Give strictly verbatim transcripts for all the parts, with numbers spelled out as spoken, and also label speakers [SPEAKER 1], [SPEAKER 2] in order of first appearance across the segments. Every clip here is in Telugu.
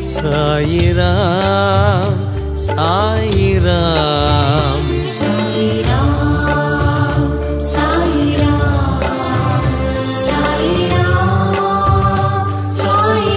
[SPEAKER 1] साई राम साई राम
[SPEAKER 2] साई राम साई राम साई राम साई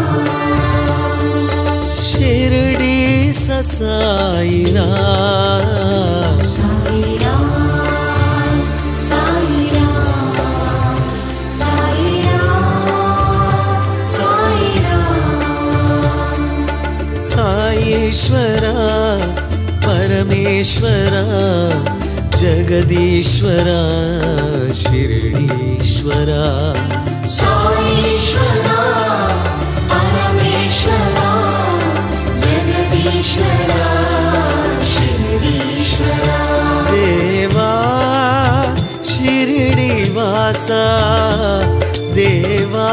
[SPEAKER 2] राम
[SPEAKER 1] शिरडी सा साई राम
[SPEAKER 2] साई राम साई राम साई राम साई राम
[SPEAKER 1] साईश्वरा परमेश्वरा जगदीश्वरा शिरडीश्वरा
[SPEAKER 2] साईश्वरा परमेश्वरा जगदीश्वरा शिरडीश्वरा
[SPEAKER 1] देवा शिरडीवासा देवा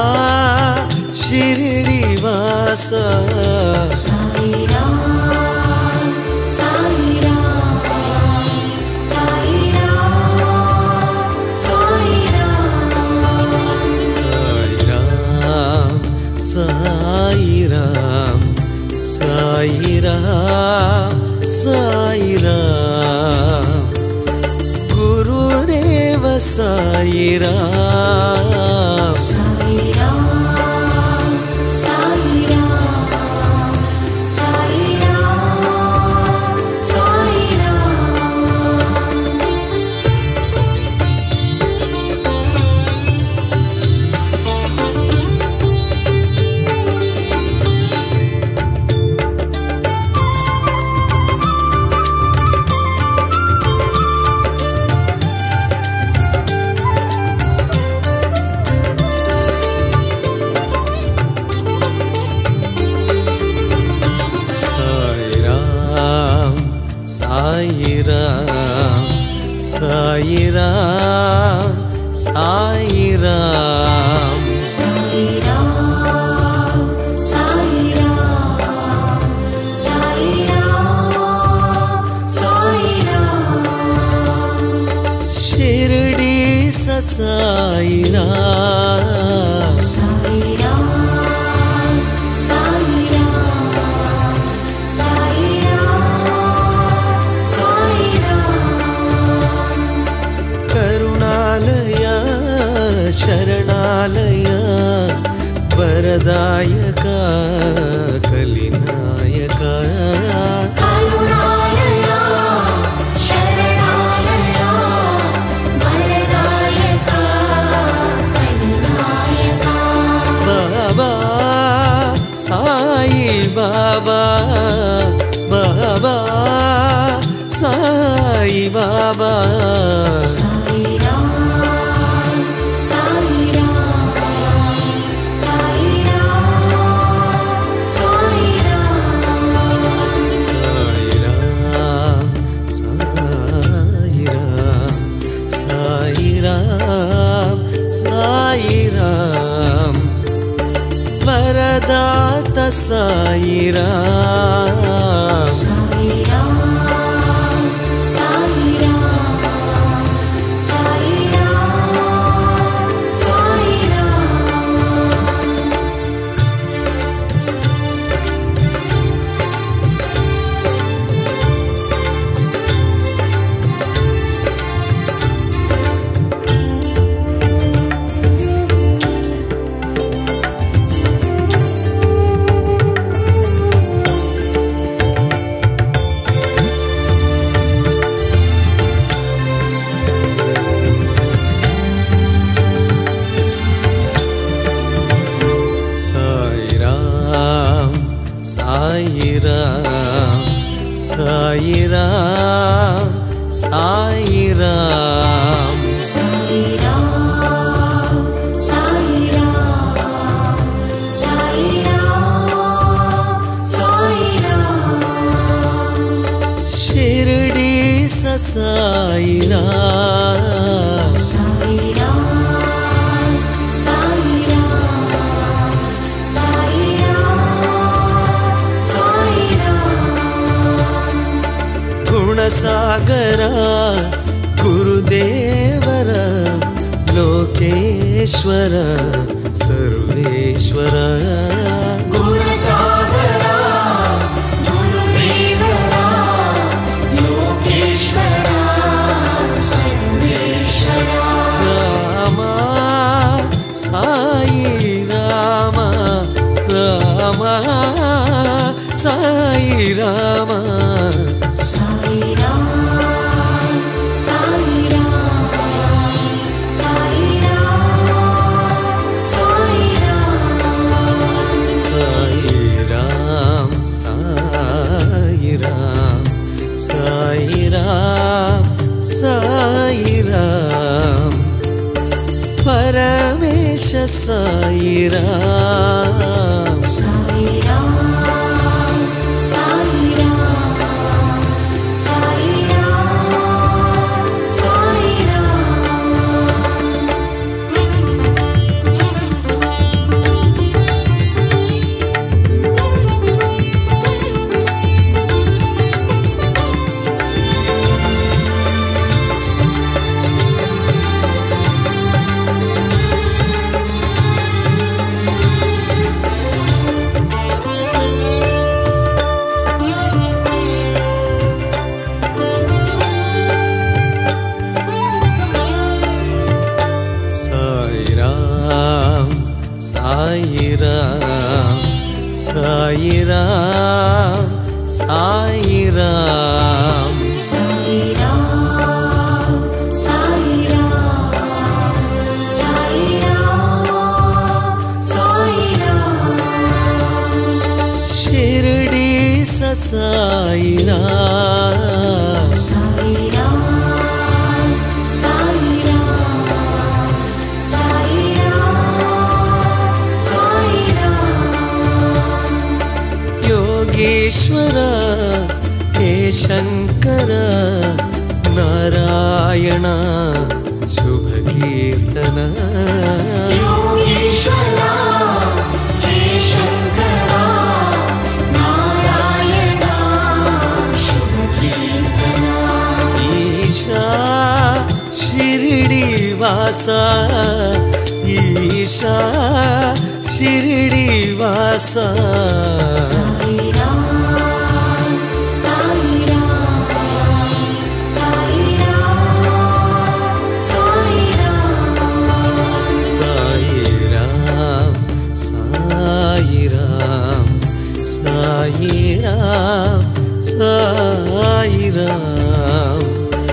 [SPEAKER 1] शिरडीवासा
[SPEAKER 2] साई राम साई राम साई राम साई राम
[SPEAKER 1] साई राम साई राम साई राम गुरुदेव साई राम
[SPEAKER 2] साई राम साई राम साई राम साई राम
[SPEAKER 1] साई राम साई राम साई राम
[SPEAKER 2] साई राम साई राम साई राम साई राम
[SPEAKER 1] शिरडी सा साई राम
[SPEAKER 2] साई राम साई राम साई राम साई राम
[SPEAKER 1] करुणालया शरणालया वरदायका कलिनायका
[SPEAKER 2] करुणालया शरणालया वरदायका कलिनायका
[SPEAKER 1] बाबा साई बाबा बाबा साई बाबा
[SPEAKER 2] साई राम साई राम साई राम साई राम
[SPEAKER 1] साई राम साई राम साई राम साई राम वरदाता साई राम
[SPEAKER 2] साई राम साई राम साई राम साई राम
[SPEAKER 1] साई राम साई राम साई राम साई राम
[SPEAKER 2] साई राम साई राम साई राम साई राम
[SPEAKER 1] शिरडी सा साई राम
[SPEAKER 2] साई राम साई राम साई राम साई राम
[SPEAKER 1] गुणसागरा गुरुदेवर लोकेश्वर सर्वेश्वर
[SPEAKER 2] गुणसागर
[SPEAKER 1] రామ సాయి రామ
[SPEAKER 2] సాయి రామ్ సాయి రామ్ సాయి రామ్ సాయి రామ్
[SPEAKER 1] సాయి రామ్ సాయి రామ్ సాయి రామ్ సాయి రామ్ పరమేశ సాయి రామ్
[SPEAKER 2] సాయి రామ్ సాయి రామ్ సాయి రామ్ సాయి
[SPEAKER 1] సాయి రామ్ సాయి రామ్ సాయి రామ్ సాయి రామ్
[SPEAKER 2] సాయి రామ్ సాయి రామ్ సాయి రామ్ సాయి రామ్
[SPEAKER 1] షిరిడి సాయి రామ్
[SPEAKER 2] సాయి రామ్ సాయి రామ్ సాయి రామ్ సాయి రామ్
[SPEAKER 1] యోగేశ్వర హే శంకర నారాయణ శుభ కీర్తన
[SPEAKER 2] యోగేశ్వర హే శంకర నారాయణ శుభ కీర్తన
[SPEAKER 1] ఈశా షిరిడి వాస ఈశా షిరిడి వాస
[SPEAKER 2] సాయి రామ్ సాయి రామ్ సాయి రామ్ సాయి రామ్
[SPEAKER 1] సాయి రామ్ సాయి రామ్ సాయి రామ్ సాయి రామ్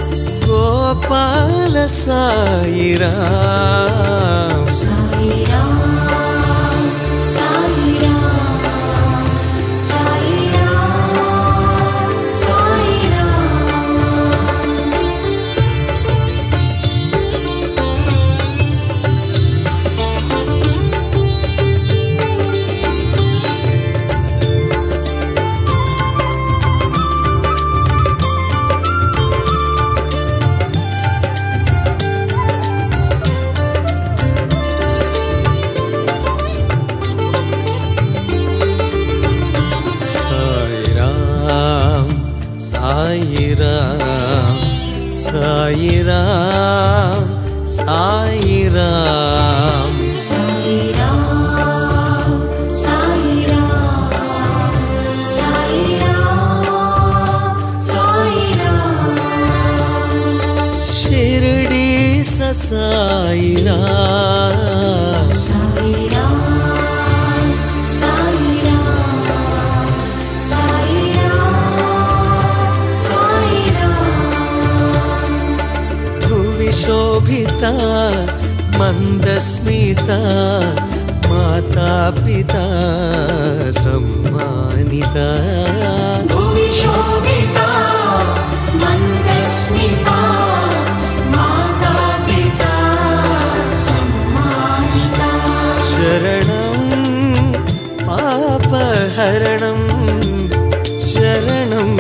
[SPEAKER 1] గోపాల సాయి రామ్
[SPEAKER 2] సాయి రామ్ సాయి రామ్ సాయి రామ్ సాయి రామ్
[SPEAKER 1] సాయి రామ్ సాయి రామ్ సాయి రామ్ సాయి రామ్
[SPEAKER 2] సాయి రామ్ సాయి రామ్ సాయి రామ్ సాయి రామ్
[SPEAKER 1] షిరిడి సాయి రామ్
[SPEAKER 2] సాయి రామ్ సాయి రామ్ సాయి రామ్ సాయి రామ్
[SPEAKER 1] భువి శోభిత మందస్మిత మాతా పిత సమ్మానిత
[SPEAKER 2] భువి శోభిత మందస్మిత మాతా పితా సమ్మానిత
[SPEAKER 1] శరణం పాపహరణం శరణం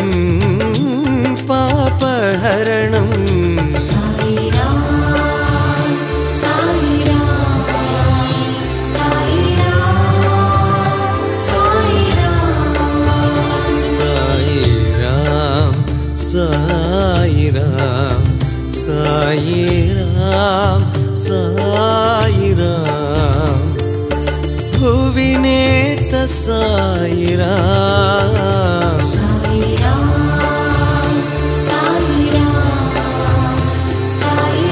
[SPEAKER 1] పాపహరణం
[SPEAKER 2] సాయి రామ్ సాయి రామ్ సాయి రామ్ సాయి రామ్
[SPEAKER 1] సాయి రామ్ సాయి రామ్ సాయి రామ్ సాయి రామ్ భువినేత సాయి రామ్
[SPEAKER 2] సాయి రామ్ సాయి రామ్ సాయి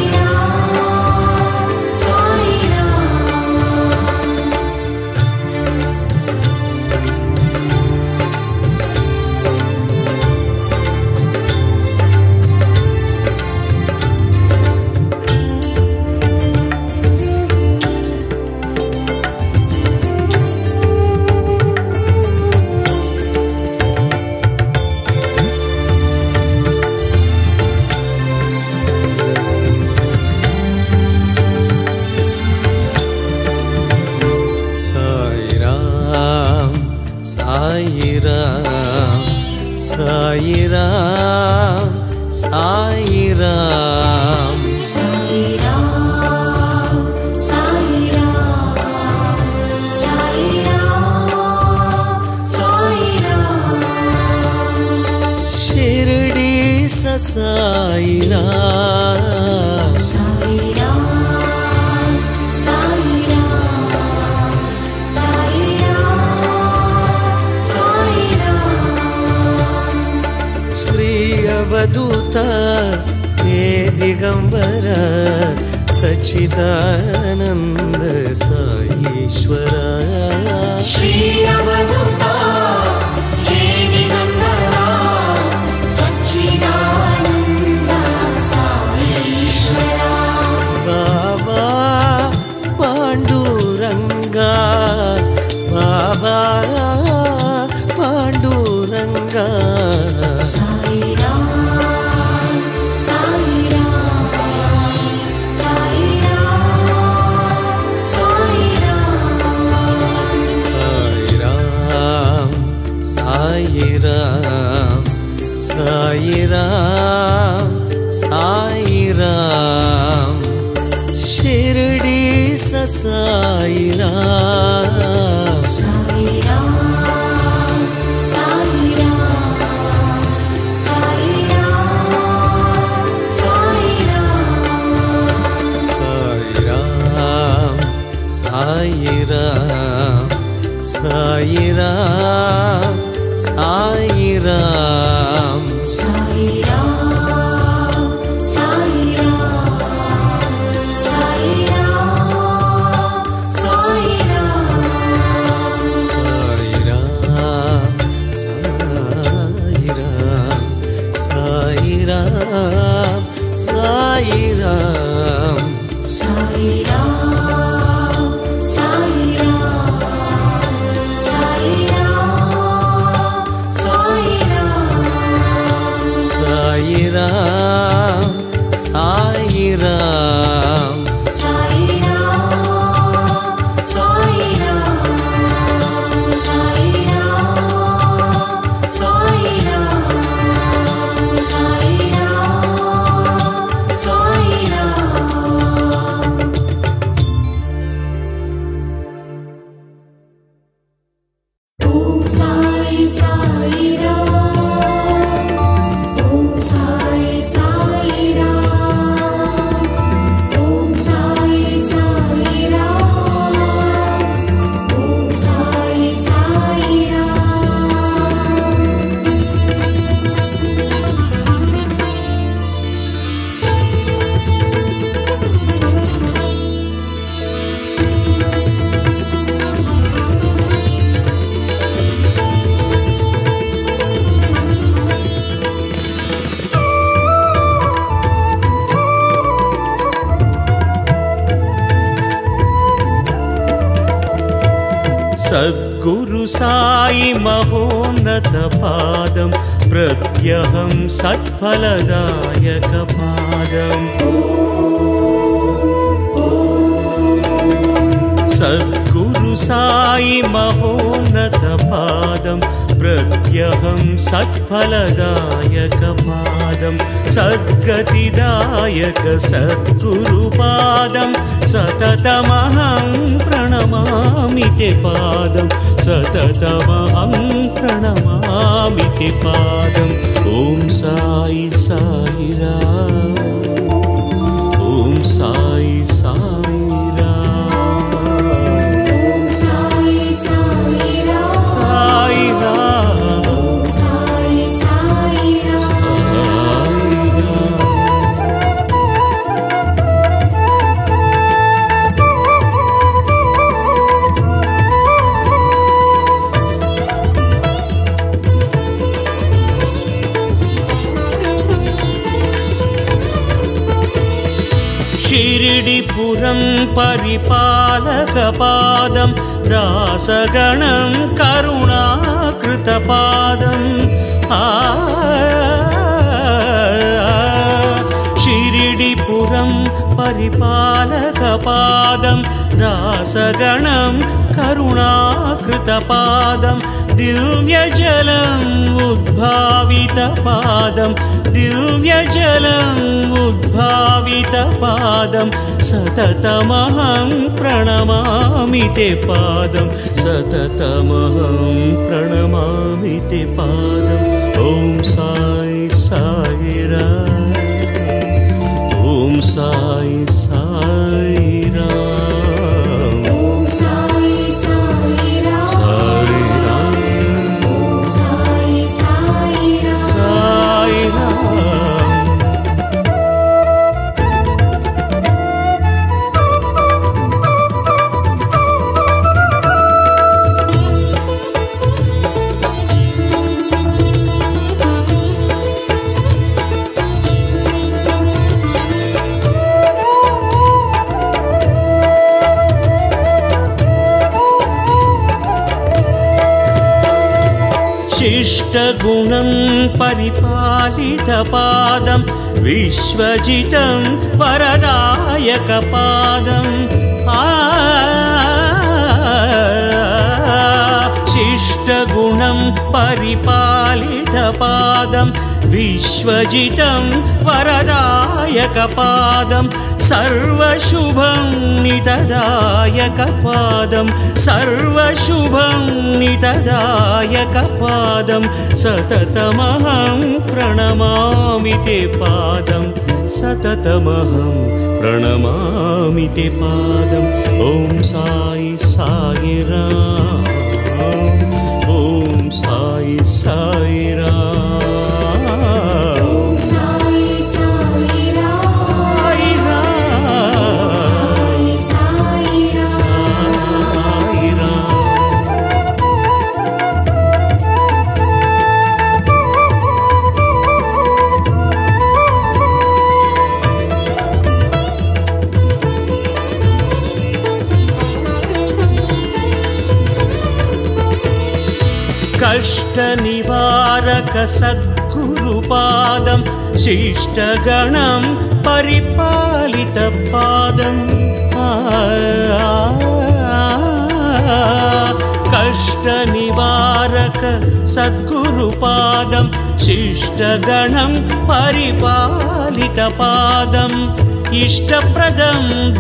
[SPEAKER 2] రామ్ సాయి రామ్
[SPEAKER 1] సాయిరామ్ సాయిరామ్ సాయిరామ్
[SPEAKER 2] సాయిరామ్ సాయిరామ్ సాయిరామ్ సాయిరామ్
[SPEAKER 1] షిరిడి సాయిరామ్
[SPEAKER 2] సాయిరామ్ సాయిరామ్ సాయిరామ్ సాయిరామ్
[SPEAKER 1] శ్రీ అవధూత హే దిగంబర సచ్చిదానంద సాయీశ్వర
[SPEAKER 2] శ్రీ అవధూత హే దిగంబర సచ్చిదానంద సాయీశ్వర
[SPEAKER 1] బాబా పాండురంగా బాబా పాండురంగా
[SPEAKER 2] సాయిరామ్ సాయిరామ్ సాయిరామ్ సాయిరామ్
[SPEAKER 1] సాయిరామ్ సాయిరామ్ సాయిరామ్ షిరిడి సాయిరామ్
[SPEAKER 2] సాయిరామ్ సాయిరామ్ సాయిరామ్ సాయిరామ్
[SPEAKER 1] సాయిరామ్ సాయిరామ్ సాయిరామ్
[SPEAKER 2] సాయిరామ్ సాయిరామ్ సాయిరామ్ సాయిరామ్
[SPEAKER 1] సాయిరామ్ సాయిరామ్ సాయిరామ్
[SPEAKER 2] సాయిరామ్
[SPEAKER 1] సాయిరామ్
[SPEAKER 3] సద్గురు సాయి మహోన్నత పాదం ప్రత్యహం సత్ఫలదాయక పాదం సద్గురు సాయి మహోన్నత పాదం ప్రత్యహం సత్ఫలదాయక పాదం సద్గతిదాయక సద్గురు పాదం సతతమహం ప్రణమామి తే పాదం సతతమహం ప్రణమామి తే పాదం ఓం సాయి సాయిరామ్ ఓం సాయి సాయిరామ్ సాయిరామ్ షిరిడిపురం పరిపాలక పాదం దాసగణం కరుణాకృత పాదం షిరిడిపురం పరిపాలక పాదం దాసగణం కరుణాకృత పాదం दिव्यजलम् उद्भावितपादं दिव्यजलम् उद्भावितपादं सततमहं प्रणमामि ते पादं सततमहं प्रणमामि ते पादं ॐ साई साई राम ॐ Sai Sai Ram
[SPEAKER 2] Om Sai Sai Ram.
[SPEAKER 3] Sai Ram
[SPEAKER 2] Om Sai Sai Ram.
[SPEAKER 3] Sai Ram शिष्टगुणं परिपालितपादं विश्वजितं वरदायकपादं शिष्टगुणं परिपालितपादं विश्वजितं वरदायकपादं सर्वशुभं नितदायकपादं सर्वशुभं नितदायकपादं सततमहं प्रणमामि ते पादं सततमहं प्रणमामि ते पादं ॐ साई साई राम ॐ Sai Sai Ram
[SPEAKER 2] Om Sai Sai Ram.
[SPEAKER 3] Sai Ram
[SPEAKER 2] Sai Sai Ram.
[SPEAKER 3] Sai Ram कष्टनिवारक सद्गुरुपादं शिष्टगणं परिपालितपादं कष्टनिवारक सद्गुरुपादं शिष्टगणं परिपालितपादम् इष्टप्रदं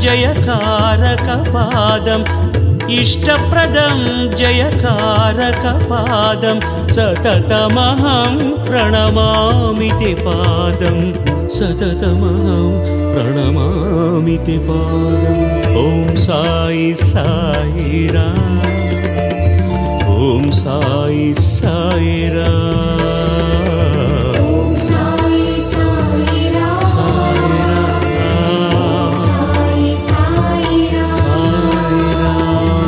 [SPEAKER 3] जयकारकपादम् इष्टप्रदं जयकारकपादं सततमहं प्रणमामि ते पादं सततमहं प्रणमामि ते पादं ॐ साई साई राम ॐ Sai Sai Ram
[SPEAKER 2] Om Sai Sai Ram.
[SPEAKER 3] Sai Ram
[SPEAKER 2] Sai Sai Ram.
[SPEAKER 3] Sai Ram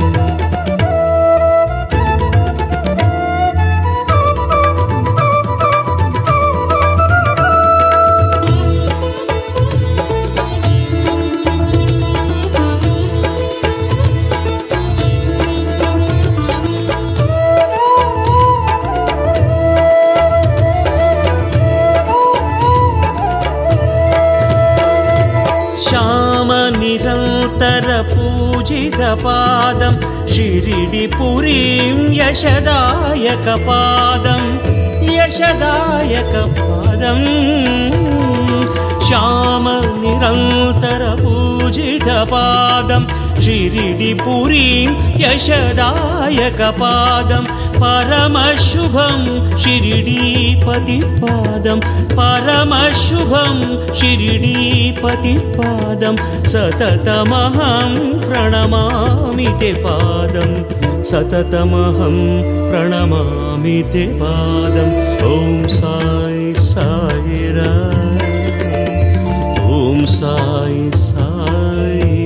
[SPEAKER 3] श्यामनिरन्तरपूजितपादं शिरिडिपुरीं यशदायकपादं यशदायकपादं श्यामनिरन्तरपूजितपादं शिरिडिपुरीं यशदायकपादं परमशुभं शिरिडीपतिपादं परमशुभं शिरिडीपतिपादं सततमहं प्रणमामि ते पादं सततमहं प्रणमामि ते पादं ॐ साई साई राम ॐ साई साई